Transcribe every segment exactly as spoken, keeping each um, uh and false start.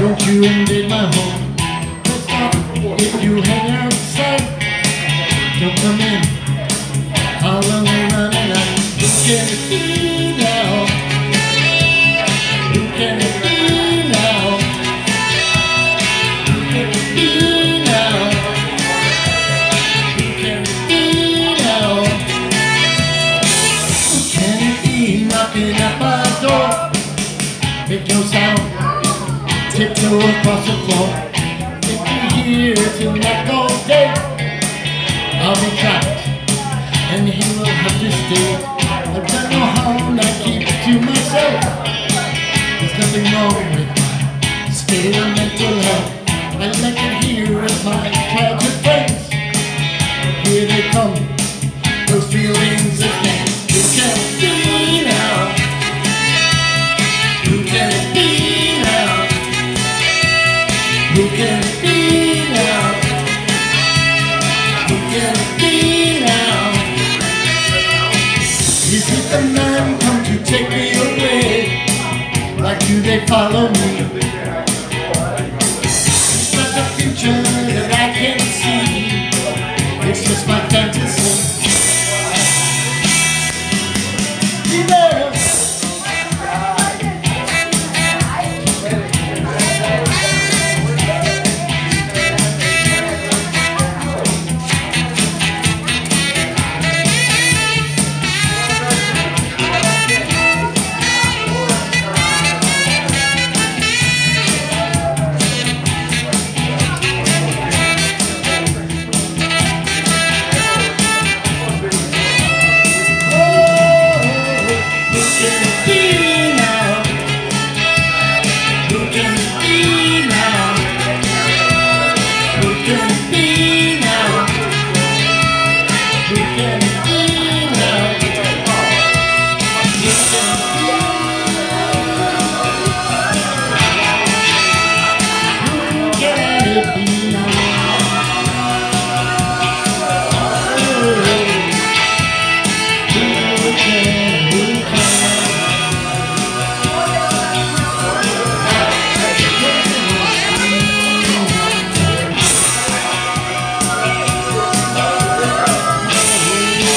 Don't you invade my home. If you hang outside, don't come in. How long we running out? Who can it be now? Who can it be now? Who can it be now? Who can it be now? Who can it be knocking at my door? Make no sound, tiptoe across the floor. If you're here till that all day, I'll be trapped, and he will have to stay. I've done no harm, I keep it to myself. There's nothing wrong with my state of mental health. I like it here with my childhood friends. Here they come, those feelings again. Who can it be now? Who can it be now? Who can it be now? Who can it be now? Is it the man come to take me away? Why do they follow me? It's not the future that I can see. It's just my fantasy.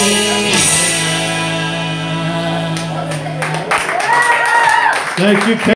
Thank you.